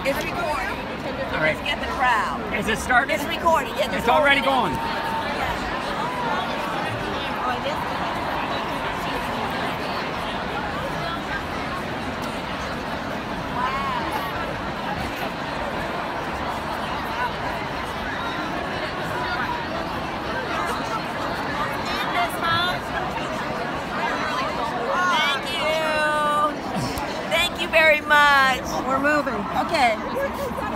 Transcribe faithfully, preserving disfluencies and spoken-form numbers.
It's recording. All right. Let's get the crowd. Is it started? It's recording. Yeah, it's already going. Very much. We're moving. Okay.